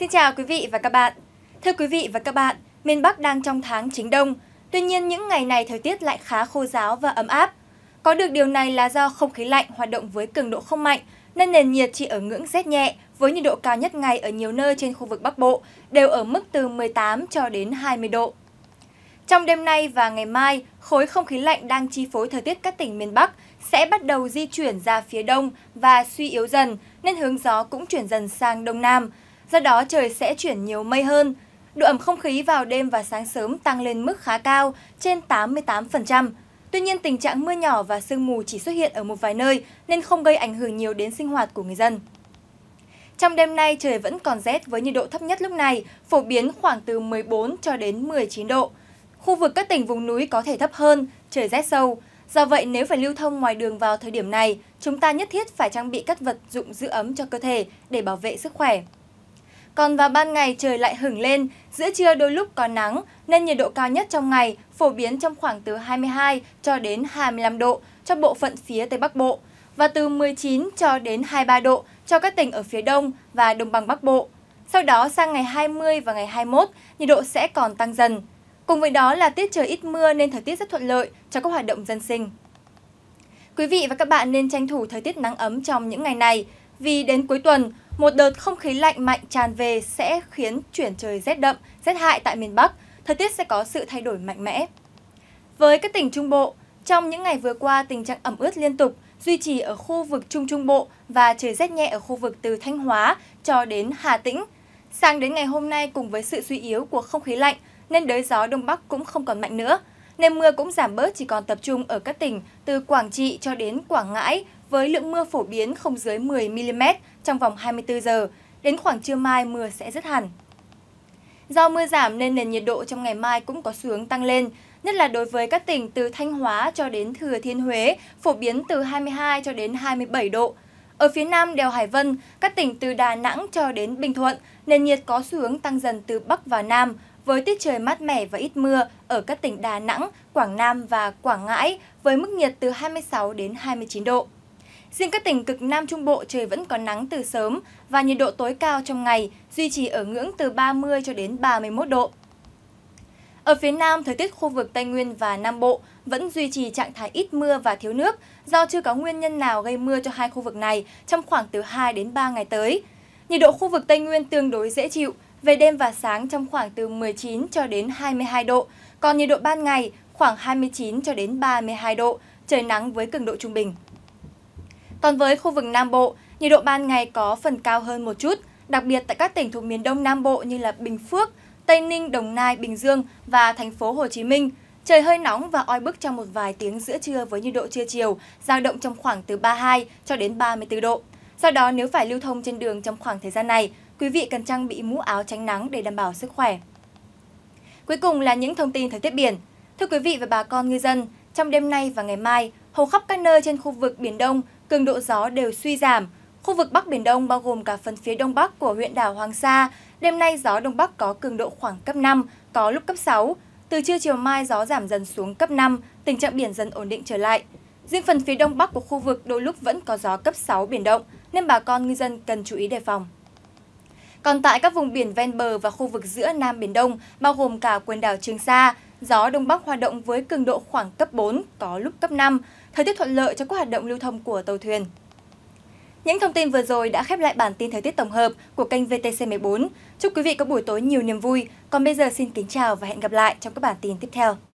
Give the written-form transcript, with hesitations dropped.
Xin chào quý vị và các bạn. Thưa quý vị và các bạn, miền Bắc đang trong tháng chính đông. Tuy nhiên, những ngày này thời tiết lại khá khô ráo và ấm áp. Có được điều này là do không khí lạnh hoạt động với cường độ không mạnh, nên nền nhiệt chỉ ở ngưỡng rét nhẹ, với nhiệt độ cao nhất ngày ở nhiều nơi trên khu vực Bắc Bộ đều ở mức từ 18 cho đến 20 độ. Trong đêm nay và ngày mai, khối không khí lạnh đang chi phối thời tiết các tỉnh miền Bắc sẽ bắt đầu di chuyển ra phía đông và suy yếu dần, nên hướng gió cũng chuyển dần sang đông nam. Do đó trời sẽ chuyển nhiều mây hơn. Độ ẩm không khí vào đêm và sáng sớm tăng lên mức khá cao, trên 88%. Tuy nhiên, tình trạng mưa nhỏ và sương mù chỉ xuất hiện ở một vài nơi nên không gây ảnh hưởng nhiều đến sinh hoạt của người dân. Trong đêm nay, trời vẫn còn rét với nhiệt độ thấp nhất lúc này, phổ biến khoảng từ 14 cho đến 19 độ. Khu vực các tỉnh vùng núi có thể thấp hơn, trời rét sâu. Do vậy, nếu phải lưu thông ngoài đường vào thời điểm này, chúng ta nhất thiết phải trang bị các vật dụng giữ ấm cho cơ thể để bảo vệ sức khỏe. Còn vào ban ngày trời lại hửng lên, giữa trưa đôi lúc có nắng nên nhiệt độ cao nhất trong ngày phổ biến trong khoảng từ 22 cho đến 25 độ cho bộ phận phía Tây Bắc Bộ và từ 19 cho đến 23 độ cho các tỉnh ở phía Đông và Đông Bằng Bắc Bộ. Sau đó sang ngày 20 và ngày 21, nhiệt độ sẽ còn tăng dần. Cùng với đó là tiết trời ít mưa nên thời tiết rất thuận lợi cho các hoạt động dân sinh. Quý vị và các bạn nên tranh thủ thời tiết nắng ấm trong những ngày này, vì đến cuối tuần, một đợt không khí lạnh mạnh tràn về sẽ khiến chuyển trời rét đậm, rét hại tại miền Bắc, thời tiết sẽ có sự thay đổi mạnh mẽ. Với các tỉnh Trung Bộ, trong những ngày vừa qua tình trạng ẩm ướt liên tục duy trì ở khu vực Trung Trung Bộ và trời rét nhẹ ở khu vực từ Thanh Hóa cho đến Hà Tĩnh. Sang đến ngày hôm nay cùng với sự suy yếu của không khí lạnh nên đới gió Đông Bắc cũng không còn mạnh nữa, nên mưa cũng giảm bớt chỉ còn tập trung ở các tỉnh từ Quảng Trị cho đến Quảng Ngãi với lượng mưa phổ biến không dưới 10 mm trong vòng 24 giờ, đến khoảng trưa mai mưa sẽ dứt hẳn. Do mưa giảm nên nền nhiệt độ trong ngày mai cũng có xu hướng tăng lên, nhất là đối với các tỉnh từ Thanh Hóa cho đến Thừa Thiên Huế, phổ biến từ 22 cho đến 27 độ. Ở phía nam đèo Hải Vân, các tỉnh từ Đà Nẵng cho đến Bình Thuận, nền nhiệt có xu hướng tăng dần từ Bắc vào Nam, với tiết trời mát mẻ và ít mưa ở các tỉnh Đà Nẵng, Quảng Nam và Quảng Ngãi với mức nhiệt từ 26 đến 29 độ. Riêng các tỉnh cực Nam Trung Bộ trời vẫn có nắng từ sớm và nhiệt độ tối cao trong ngày duy trì ở ngưỡng từ 30 cho đến 31 độ. Ở phía Nam, thời tiết khu vực Tây Nguyên và Nam Bộ vẫn duy trì trạng thái ít mưa và thiếu nước do chưa có nguyên nhân nào gây mưa cho hai khu vực này trong khoảng từ 2 đến 3 ngày tới. Nhiệt độ khu vực Tây Nguyên tương đối dễ chịu, về đêm và sáng trong khoảng từ 19 cho đến 22 độ, còn nhiệt độ ban ngày khoảng 29 cho đến 32 độ, trời nắng với cường độ trung bình. Còn với khu vực Nam Bộ, nhiệt độ ban ngày có phần cao hơn một chút, đặc biệt tại các tỉnh thuộc miền Đông Nam Bộ như là Bình Phước, Tây Ninh, Đồng Nai, Bình Dương và thành phố Hồ Chí Minh. Trời hơi nóng và oi bức trong một vài tiếng giữa trưa với nhiệt độ trưa chiều dao động trong khoảng từ 32 cho đến 34 độ. Do đó, nếu phải lưu thông trên đường trong khoảng thời gian này, quý vị cần trang bị mũ áo tránh nắng để đảm bảo sức khỏe. Cuối cùng là những thông tin thời tiết biển. Thưa quý vị và bà con ngư dân, trong đêm nay và ngày mai, hầu khắp các nơi trên khu vực Biển Đông, cường độ gió đều suy giảm. Khu vực Bắc Biển Đông bao gồm cả phần phía đông bắc của huyện đảo Hoàng Sa, đêm nay gió Đông Bắc có cường độ khoảng cấp 5, có lúc cấp 6. Từ trưa chiều mai gió giảm dần xuống cấp 5, tình trạng biển dần ổn định trở lại. Riêng phần phía đông bắc của khu vực đôi lúc vẫn có gió cấp 6 biển động, nên bà con ngư dân cần chú ý đề phòng. Còn tại các vùng biển ven bờ và khu vực giữa Nam Biển Đông, bao gồm cả quần đảo Trường Sa, gió Đông Bắc hoạt động với cường độ khoảng cấp 4, có lúc cấp 5, thời tiết thuận lợi cho các hoạt động lưu thông của tàu thuyền. Những thông tin vừa rồi đã khép lại bản tin thời tiết tổng hợp của kênh VTC14. Chúc quý vị có buổi tối nhiều niềm vui. Còn bây giờ xin kính chào và hẹn gặp lại trong các bản tin tiếp theo.